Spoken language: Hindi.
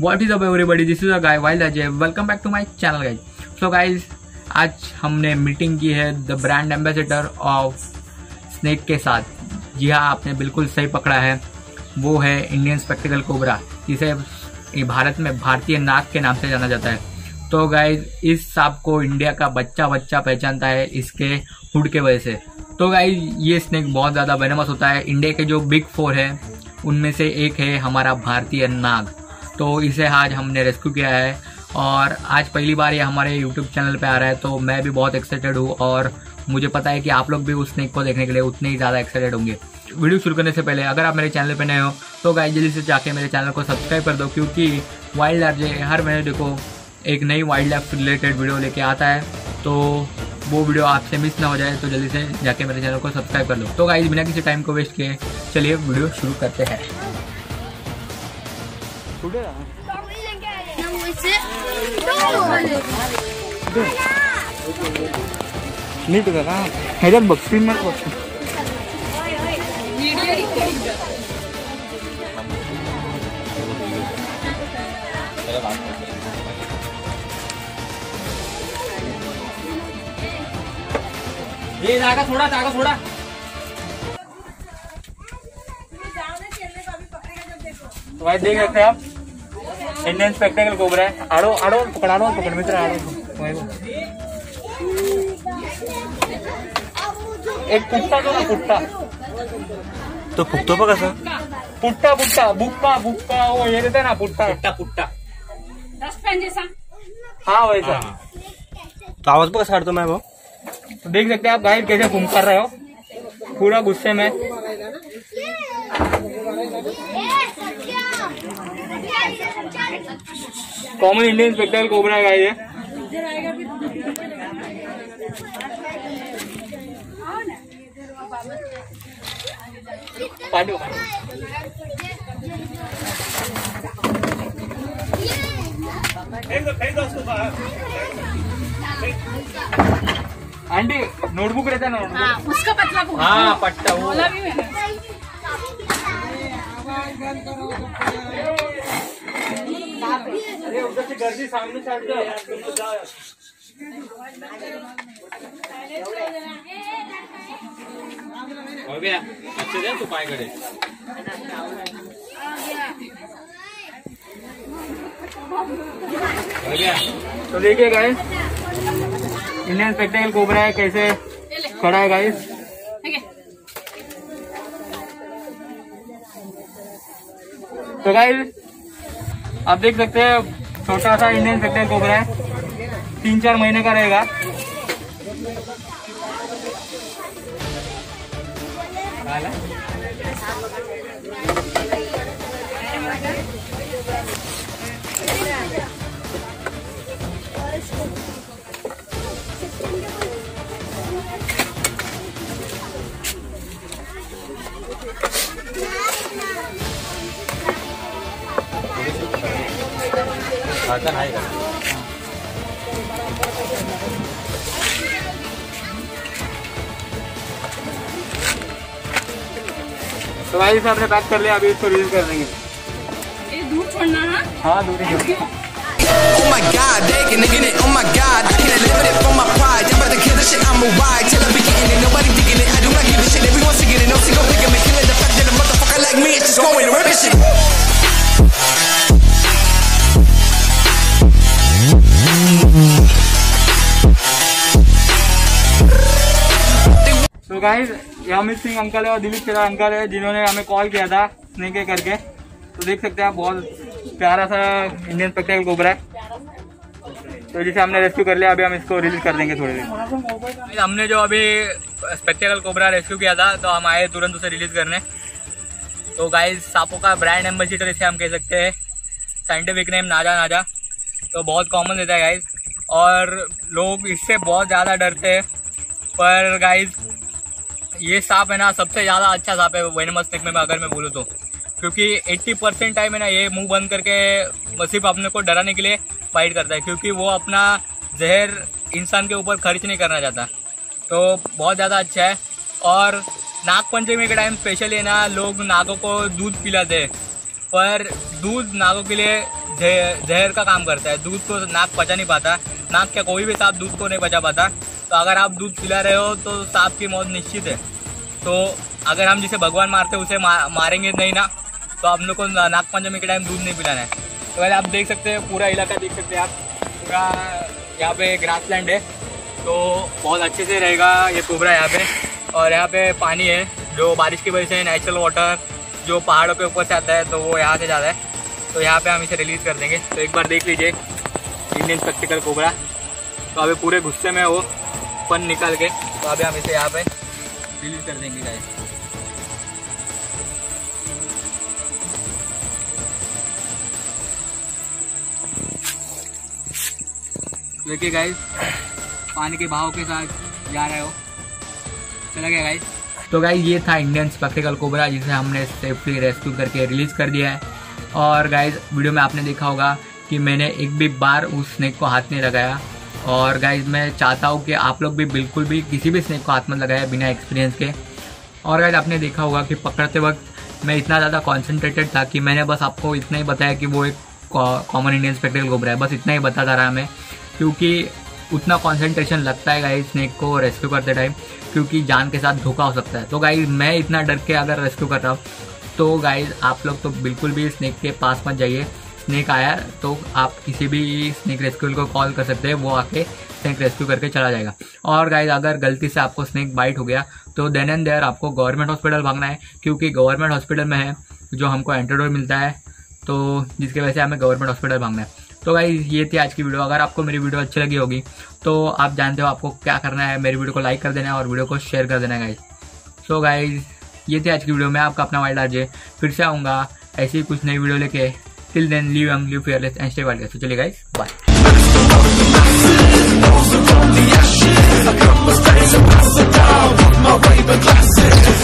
What is up everybody, this is a guy Wild Ajay, welcome back to my channel guys. So guys, आज हमने मीटिंग की है the brand ambassador of snake के साथ। जी हाँ, आपने बिल्कुल सही पकड़ा है, वो है इंडियन स्पेक्टिकल कोबरा, जिसे भारत में भारतीय नाग के नाम से जाना जाता है। तो गाइज, इस सांप को इंडिया का बच्चा पहचानता है इसके हुड के वजह से। तो गाइज, ये स्नेक बहुत ज़्यादा वेनमस होता है। इंडिया के जो बिग 4 है उनमें से एक है हमारा भारतीय नाग। तो इसे आज हमने रेस्क्यू किया है और आज पहली बार ये हमारे यूट्यूब चैनल पे आ रहा है। तो मैं भी बहुत एक्साइटेड हूँ और मुझे पता है कि आप लोग भी उस स्नेक को देखने के लिए उतने ही ज़्यादा एक्साइटेड होंगे। वीडियो शुरू करने से पहले अगर आप मेरे चैनल पे नए हो तो गाइस जल्दी से जाके मेरे चैनल को सब्सक्राइब कर दो, क्योंकि वाइल्ड आरजे हर महीने देखो एक नई वाइल्ड लाइफ रिलेटेड वीडियो लेके आता है। तो वो वीडियो आपसे मिस ना हो जाए तो जल्दी से जाके मेरे चैनल को सब्सक्राइब कर लो। तो गाइस, बिना किसी टाइम को वेस्ट किए चलिए वीडियो शुरू करते हैं। नीट का ह्याच्यात बघ, स्क्रीन मध्ये बघ। ये जागा थोड़ा तो भाई देख सकते हैं आप, इंडियन स्पेक्टिकल कोबरा है। आड़ो पकड़ मित्र, आड़ो एक पुट्टा जो ना पुट्टा तो फुकतो बघ कसं पुट्टा बुक्का वो ये देते ना पुट्टा हाँ वैसा। तो आवाज बघ कसा काढतो मैं वो। तो देख सकते हैं आप गाइड कैसे घूम कर रहे हो, पूरा गुस्से में। कॉमन इंडियन स्पेक्टिकल कोबरा है गाइस ये। आंटी नोटबुक रहता है ना, उसका पतला हाँ पट्टा वो। अरे उधर से गर्दी सामने से हो गया। अच्छे दे तू पाए करे। हो गया। तो देखिए गाइस, इंडियन स्पेक्टिकल कोबरा है कैसे खड़ा है गाइस। तो गाइस आप देख सकते हैं, छोटा सा इंडियन स्पेक्टिकल कोबरा है, 3-4 महीने का रहेगा। तो भाई साहब ने पैक कर लिया, अभी इसको रिलीज कर देंगे। ये दूर छोड़ना है। हाँ दूर ही छोड़ना। Oh my God, they can it. Oh my God, I can't live it for my pride. I'm about to kill this shit. I'm a ride till I be getting it. Nobody digging it. I do not give a shit. Everyone's singing it. No single pick 'em and killing the fact that a motherfucker like me is just going to rip this shit. तो गाइस, ये अमित सिंह अंकल है और दिलीप शेरा अंकल है, जिन्होंने हमें कॉल किया था स्नेक करके। तो देख सकते हैं आप, बहुत प्यारा सा इंडियन स्पेक्टिकल कोबरा है। तो जिसे हमने रेस्क्यू कर लिया, अभी हम इसको रिलीज कर देंगे थोड़ी देर। हमने जो अभी स्पेक्टिकल कोबरा रेस्क्यू किया था तो हम आए तुरंत उसे रिलीज करने। तो गाइस, सांपों का ब्रांड एम्बेसडर इसे हम कह सकते हैं, साइंटिफिक नेम नाजा। तो बहुत कॉमन रहता है गाइस, और लोग इससे बहुत ज़्यादा डरते हैं। पर गाइस, ये सांप है ना, सबसे ज़्यादा अच्छा सांप है वेनमस स्नेक में, अगर मैं बोलूँ तो, क्योंकि 80% टाइम है ना ये मुंह बंद करके सिर्फ अपने को डराने के लिए फाइट करता है, क्योंकि वो अपना जहर इंसान के ऊपर खर्च नहीं करना चाहता। तो बहुत ज़्यादा अच्छा है। और नाग पंचमी के टाइम स्पेशली ना लोग नागों को दूध पिलाते हैं, पर दूध नागों के लिए जहर का काम करता है। दूध को नाक पचा नहीं पाता, नाक क्या कोई भी सांप दूध को नहीं पचा पाता। तो अगर आप दूध पिला रहे हो तो सांप की मौत निश्चित है। तो अगर हम जिसे भगवान मारते हैं उसे मारेंगे नहीं ना, तो आप लोग को नाग पंचमी के टाइम दूध नहीं पिलाना है। तो वैसे आप देख सकते हैं, पूरा इलाका देख सकते हैं आप, पूरा यहाँ पे ग्रास लैंड है, तो बहुत अच्छे से रहेगा ये कोबरा यहाँ पे। और यहाँ पे पानी है जो बारिश की वजह से नेचुरल वाटर जो पहाड़ों के ऊपर से आता है, तो वो यहाँ से जाता है। तो यहाँ पे हम इसे रिलीज़ कर देंगे। तो एक बार देख लीजिए इंडियन स्पेक्टिकल कोबरा। तो अभी पूरे गुस्से में वो फन निकल के, तो अभी हम इसे यहाँ पे रिलीज कर देंगे गाइस। देखिए गाइस, पानी के बहाव के साथ जा रहे हो, चला गया गाइस। तो गाइस ये था इंडियन स्पेक्टिकल कोबरा, जिसे हमने सेफली रेस्क्यू करके रिलीज कर दिया है। और गाइस वीडियो में आपने देखा होगा कि मैंने एक भी बार उस स्नेक को हाथ नहीं लगाया। और गाइज मैं चाहता हूँ कि आप लोग भी बिल्कुल भी किसी भी स्नेक को हाथ मत लगाया बिना एक्सपीरियंस के। और गाइज आपने देखा होगा कि पकड़ते वक्त मैं इतना ज़्यादा कॉन्सेंट्रेटेड था कि मैंने बस आपको इतना ही बताया कि वो एक कॉमन इंडियन स्पेक्टिकल कोबरा है, बस इतना ही बताता रहा मैं, क्योंकि उतना कॉन्सेंट्रेशन लगता है गाइज स्नेक को रेस्क्यू करते टाइम, क्योंकि जान के साथ धोखा हो सकता है। तो गाइज मैं इतना डर के अगर रेस्क्यू कर रहा हूँ, तो गाइज आप लोग तो बिल्कुल भी स्नेक के पास मत जाइए। स्नेक आया तो आप किसी भी स्नेक रेस्क्यू को कॉल कर सकते हैं, वो आके स्नेक रेस्क्यू करके चला जाएगा। और गाइज अगर गलती से आपको स्नेक बाइट हो गया तो देन एंड देयर आपको गवर्नमेंट हॉस्पिटल भागना है, क्योंकि गवर्नमेंट हॉस्पिटल में है जो हमको एंटीडोट मिलता है, तो जिसकी वजह से हमें गवर्नमेंट हॉस्पिटल भागना है। तो गाइज ये थी आज की वीडियो। अगर आपको मेरी वीडियो अच्छी लगी होगी तो आप जानते हो आपको क्या करना है, मेरी वीडियो को लाइक कर देना है और वीडियो को शेयर कर देना है गाइज। सो गाइज ये थी आज की वीडियो। मैं आपका अपना वाइल्ड आरजे फिर से आऊँगा ऐसी कुछ नई वीडियो लेके। Till then, live young, live fearless and stay wild. So चलिए guys, bye.